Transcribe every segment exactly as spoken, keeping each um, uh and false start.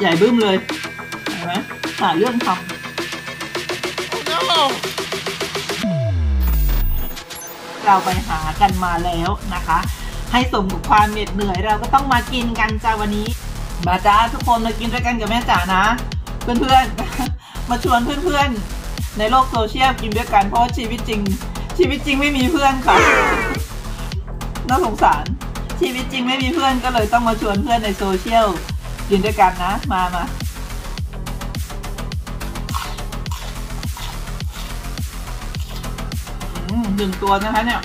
ใหญ่บึ้มเลยเห็นไหมหาเรื่องทำ oh, no. เราไปหากันมาแล้วนะคะให้สมกับความเหน็ดเหนื่อยเราก็ต้องมากินกันจ้าวันนี้มาจ้าทุกคนมากินด้วยกันกับแม่จ๋านะเพื่อนๆมาชวนเพื่อนๆในโลกโซเชียลกินด้วยกันเพราะชีวิตจริงชีวิตจริงไม่มีเพื่อนค่ะน่าสงสารชีวิตจริงไม่มีเพื่อนก็เลยต้องมาชวนเพื่อนในโซเชียลกินด้วยกันนะมามาหนึ่งตัวนะคะเนี่ย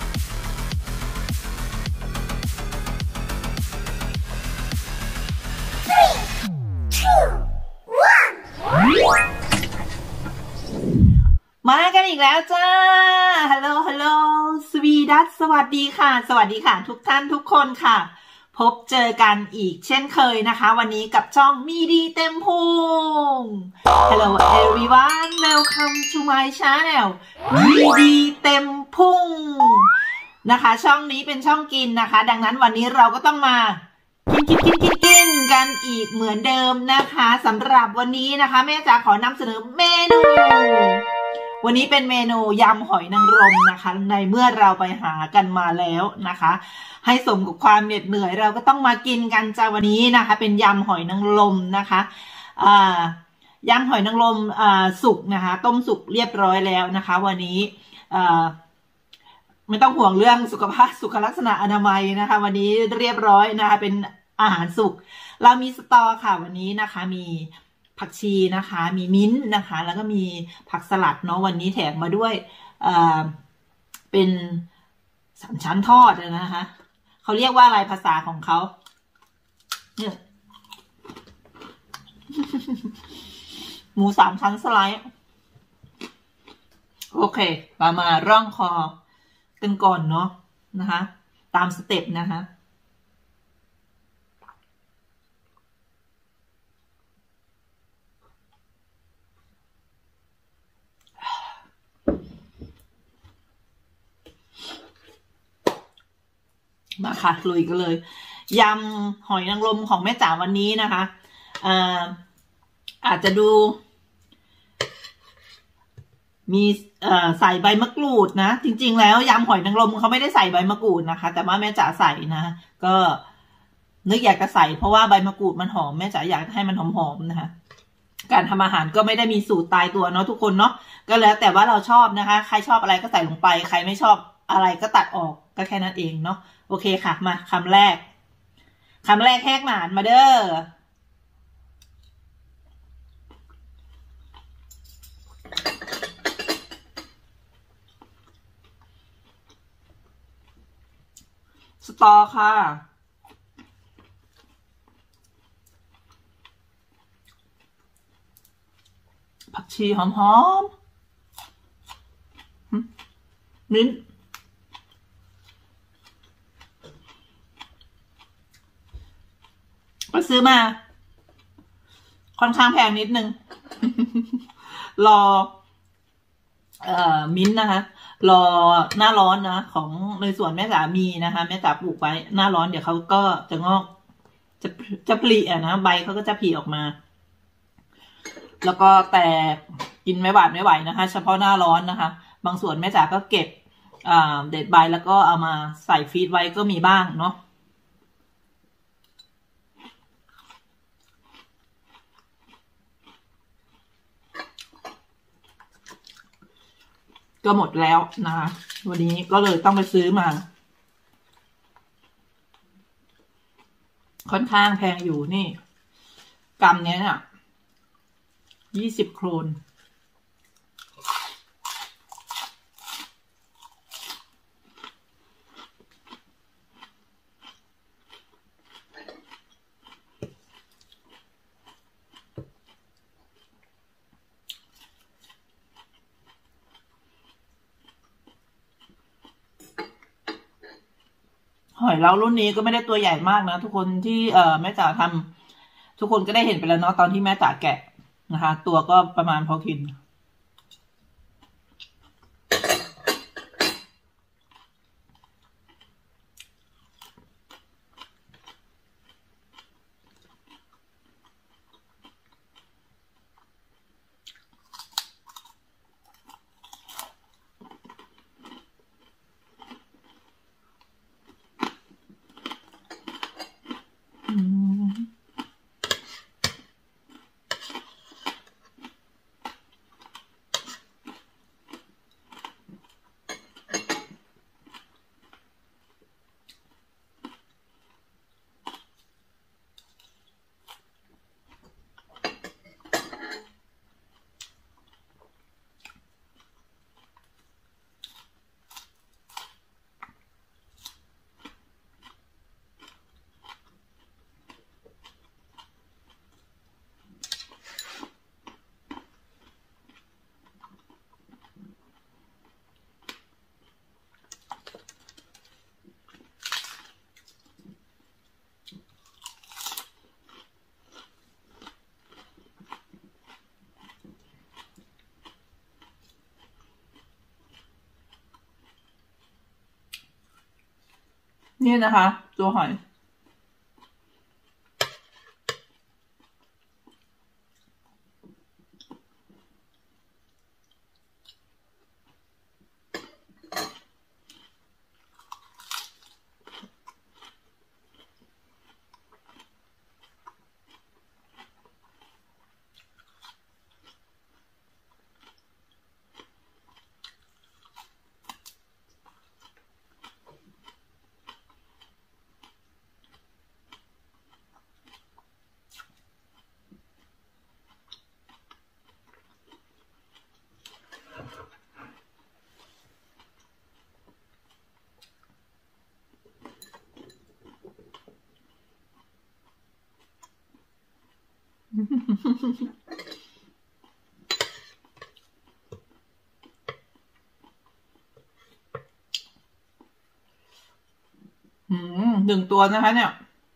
มากันอีกแล้วจ้าฮัลโหลฮัลโหลสวีดัสสวัสดีค่ะสวัสดีค่ะทุกท่านทุกคนค่ะพบเจอกันอีกเช่นเคยนะคะวันนี้กับช่องมีดีเต็มพุง Hello everyone welcome to my channel มีดีเต็มพุงนะคะช่องนี้เป็นช่องกินนะคะดังนั้นวันนี้เราก็ต้องมากินกินกินกินกินกันอีกเหมือนเดิมนะคะสำหรับวันนี้นะคะแม่จ๋าขอนำเสนอเมนูวันนี้เป็นเมนูยำหอยนางรมนะคะในเมื่อเราไปหากันมาแล้วนะคะให้สมกับความเหน็ดเหนื่อยเราก็ต้องมากินกันจ้าวันนี้นะคะเป็นยำหอยนางรมนะคะอ่ายำหอยนางรมอ่าสุกนะคะต้มสุกเรียบร้อยแล้วนะคะวันนี้อ่าไม่ต้องห่วงเรื่องสุขภาพสุขลักษณะอนามัยนะคะวันนี้เรียบร้อยนะคะเป็นอาหารสุกเรามีสตอค่ะวันนี้นะคะมีผักชีนะคะมีมิ้นท์นะคะแล้วก็มีผักสลัดเนาะวันนี้แถมมาด้วยเอ่อเป็นสามชั้นทอดนะคะเขาเรียกว่าอะไรภาษาของเขาเนี่ย หมูสามชั้นสไลด์โอเคมามาร่องคอกันก่อนเนาะนะคะตามสเต็ปนะคะมาค่ะลุยกันเลยยำหอยนางรมของแม่จ๋าวันนี้นะคะอ่าอาจจะดูมีเอ่อใส่ใบมะกรูดนะจริงๆแล้วยำหอยนางรมเขาไม่ได้ใส่ใบมะกรูดนะคะแต่ว่าแม่จ๋าใส่นะก็นึกอยากจะใส่เพราะว่าใบมะกรูดมันหอมแม่จ๋าอยากให้มันหอมๆนะคะการทำอาหารก็ไม่ได้มีสูตรตายตัวเนาะทุกคนเนาะก็แล้วแต่ว่าเราชอบนะคะใครชอบอะไรก็ใส่ลงไปใครไม่ชอบอะไรก็ตัดออกก็แค่นั้นเองเนาะโอเคค่ะมาคำแรกคำแรกแหกหมานมาเด้อสตอค่ะผักชีหอมๆมิ้นไปซื้อมาค่อนข้างแพงนิดนึง รอเอ่อมิ้นนะคะรอหน้าร้อนนะของในสวนแม่จ๋ามีนะคะแม่จ๋าปลูกไว้หน้าร้อนเดี๋ยวเขาก็จะงอกจะจะผลิอ่ะนะใบเขาก็จะผลิออกมาแล้วก็แต่กินไม่หวานไม่ไหวนะคะเฉพาะหน้าร้อนนะคะบางส่วนแม่จ๋าก็เก็บอ่าเด็ดใบแล้วก็เอามาใส่ฟรีซไว้ก็มีบ้างเนาะก็หมดแล้วนะคะวันนี้ก็เลยต้องไปซื้อมาค่อนข้างแพงอยู่นี่กรัมเนี้ยเนี่ยยี่สิบโครนหอยเล้ารุ่นนี้ก็ไม่ได้ตัวใหญ่มากนะทุกคนที่เอ่อแม่จ๋าทำทุกคนก็ได้เห็นไปแล้วเนาะตอนที่แม่จ๋าแกะนะคะตัวก็ประมาณพอกิน อนี่นะคะตัวหอยอืมหนึ่งตัวนะคะเนี่ย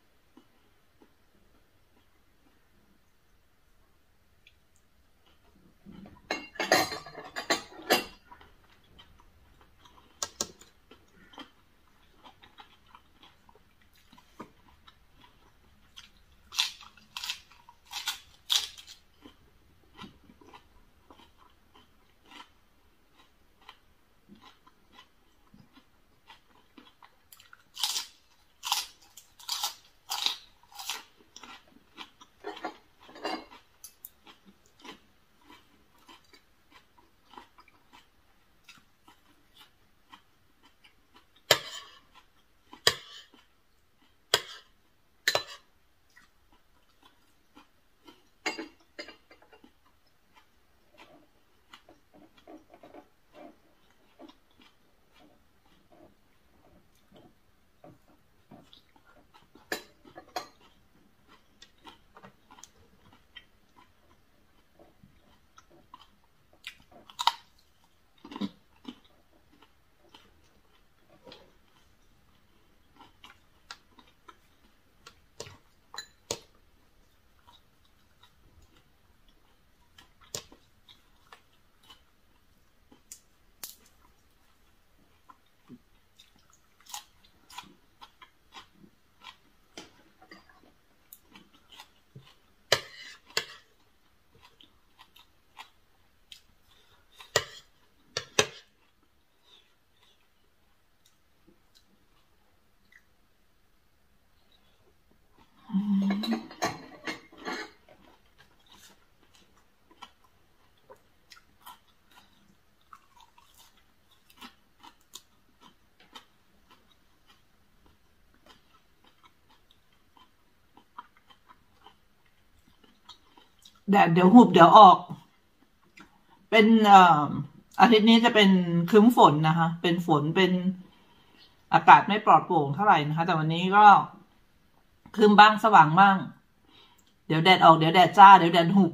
แดดเดี๋ยวหุบเดี๋ยวออกเป็นเอ่ออาทิตย์นี้จะเป็นครึ้มฝนนะคะเป็นฝนเป็นอากาศไม่ปลอดโปร่งเท่าไหร่นะคะแต่วันนี้ก็ครึ้มบ้างสว่างบ้างเดี๋ยวแดดออกเดี๋ยวแดดจ้าเดี๋ยวแดดหุบ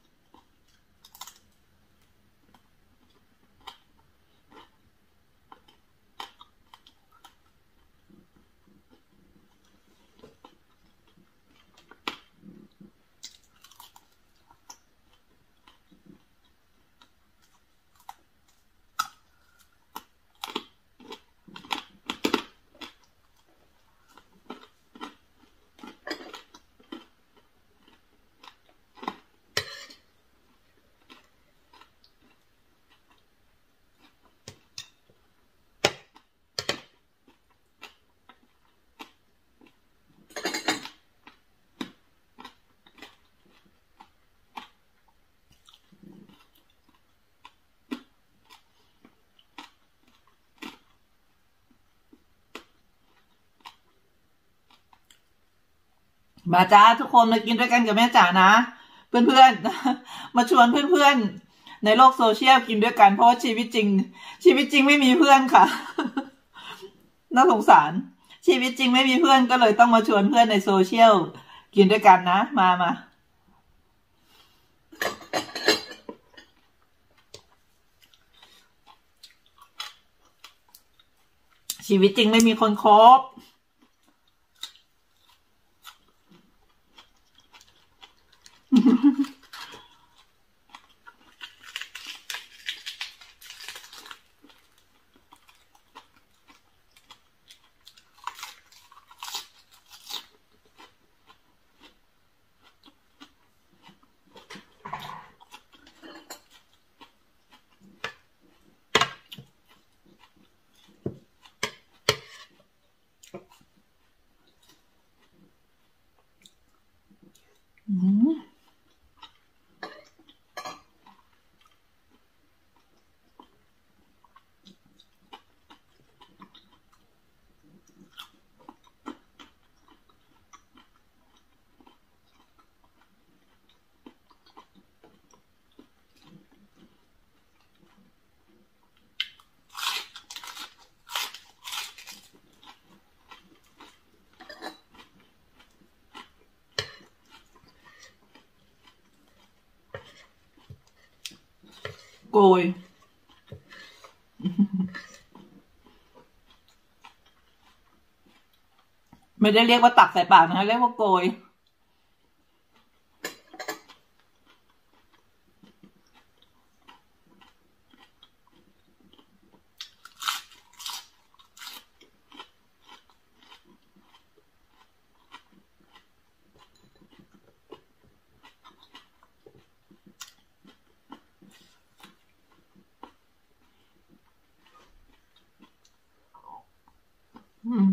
มาจ้าทุกคนมากินด้วยกันกับแม่จ๋านะเพื่อนๆมาชวนเพื่อนๆในโลกโซเชียลกินด้วยกันเพราะว่าชีวิตจริงชีวิตจริงไม่มีเพื่อนค่ะน่าสงสารชีวิตจริงไม่มีเพื่อนก็เลยต้องมาชวนเพื่อนในโซเชียลกินด้วยกันนะมามาชีวิตจริงไม่มีคนคบอืมโกยไม่ได้เรียกว่าตักใส่ปากนะคะเรียกว่าโกยอืม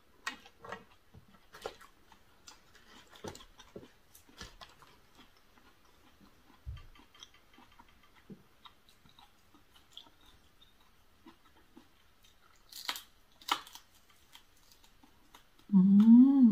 อืม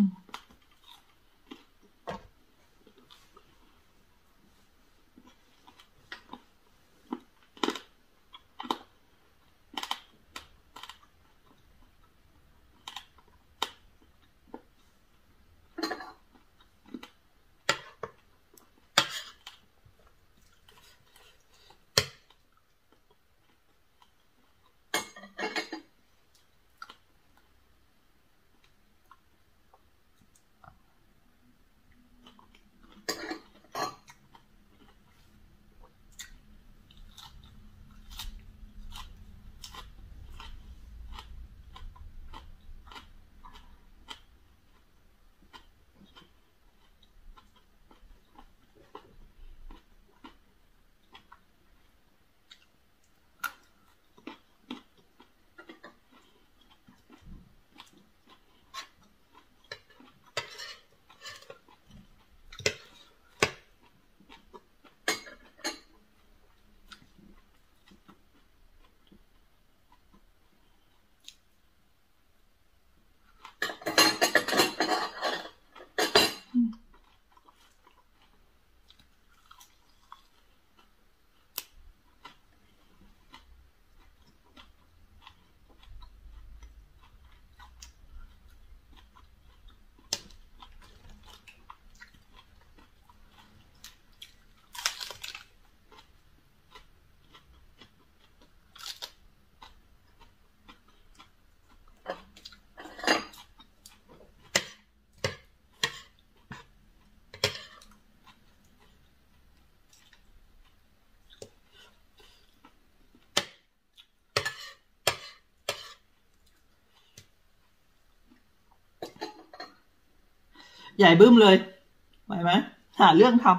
ใหญ่บึ้มเลยไหวไหมหาเรื่องทำ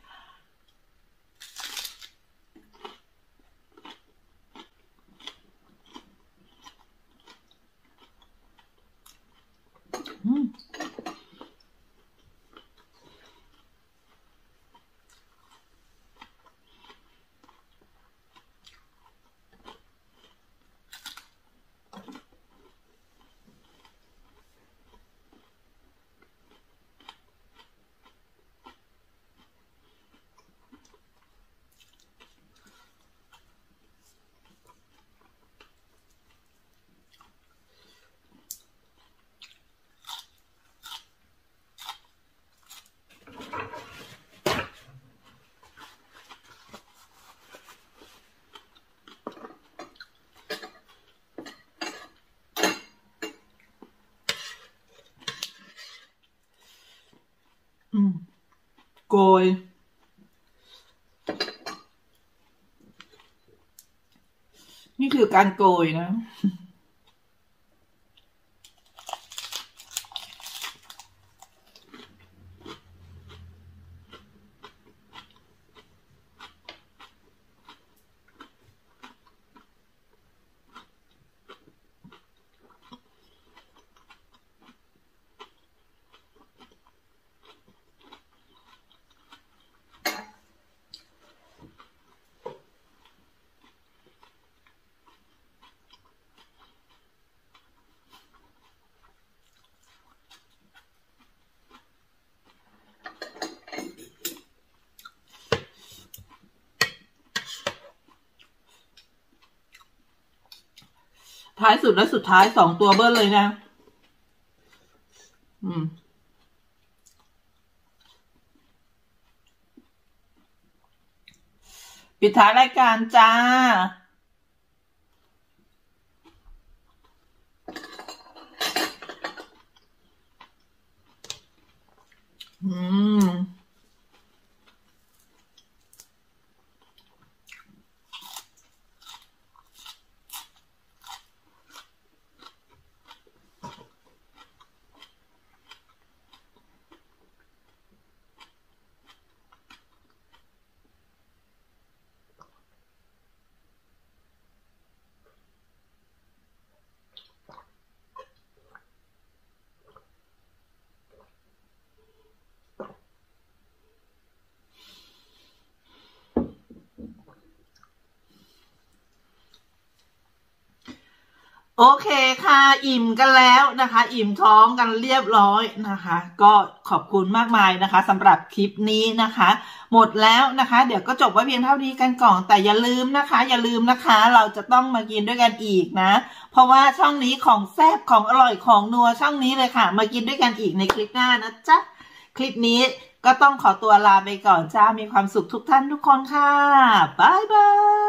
อืมอืมโกยนี่คือการโกยนะายสุดและสุดท้ายสองตัวเบิ้ลเลยนะอืมปิดท้ายรายการจ้าอืมโอเคค่ะอิ่มกันแล้วนะคะอิ่มท้องกันเรียบร้อยนะคะก็ขอบคุณมากมายนะคะสำหรับคลิปนี้นะคะหมดแล้วนะคะเดี๋ยวก็จบไว้เพียงเท่านี้กันก่อนแต่อย่าลืมนะคะอย่าลืมนะคะเราจะต้องมากินด้วยกันอีกนะเพราะว่าช่องนี้ของแซ่บของอร่อยของนัวช่องนี้เลยค่ะมากินด้วยกันอีกในคลิปหน้านะจ๊ะคลิปนี้ก็ต้องขอตัวลาไปก่อนจ้ามีความสุขทุกท่านทุกคนค่ะบ๊ายบาย